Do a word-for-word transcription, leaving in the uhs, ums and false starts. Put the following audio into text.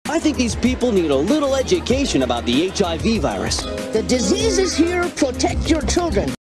I think these people need a little education about the H I V virus. The disease is here. Protect your children.